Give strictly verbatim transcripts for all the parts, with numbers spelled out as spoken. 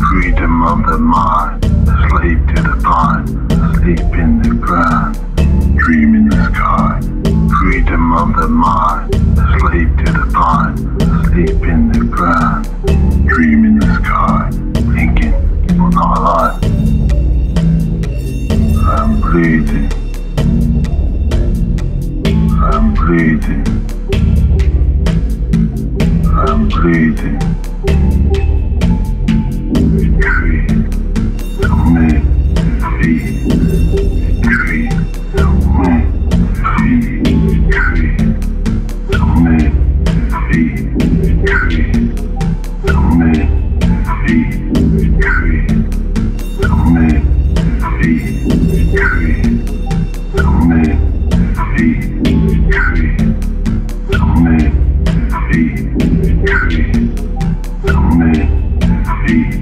Freedom of the mind, slave to the blind, sleep in the ground, dream in the sky. Freedom of the mind, slave to the blind, sleep in the ground, dream in the sky. Thinking you're not alive. I'm bleeding. I'm bleeding. I'm bleeding. Retreat. Submit. Defeat. Retreat. Submit. Defeat. Retreat. Submit. Defeat. Retreat. Submit. Defeat. Retreat. Submit. Defeat. Retreat. Submit. Defeat. Retreat. Submit. Defeat. Retreat. Submit. Defeat.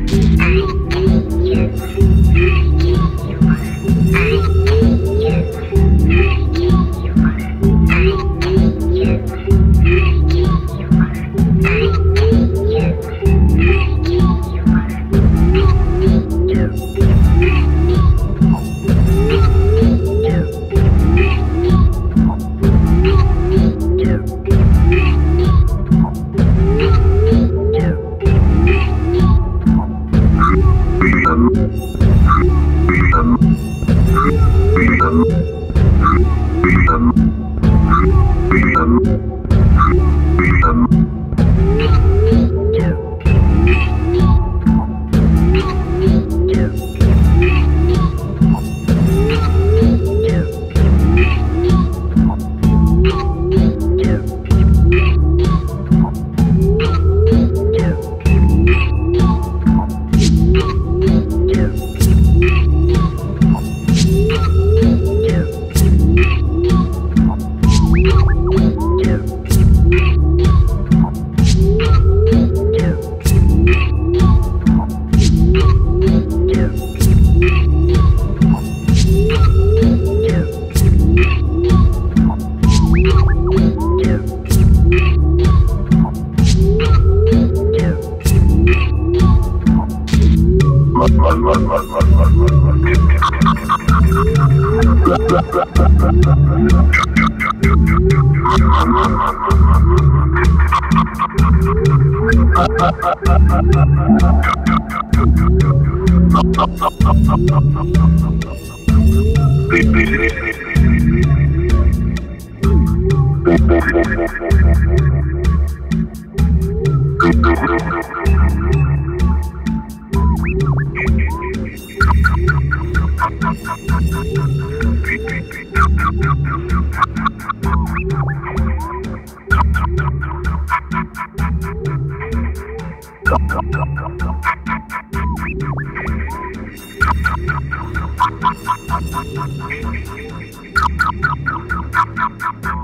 Come, come, come, come, come, come, come, come, come, come, come, come.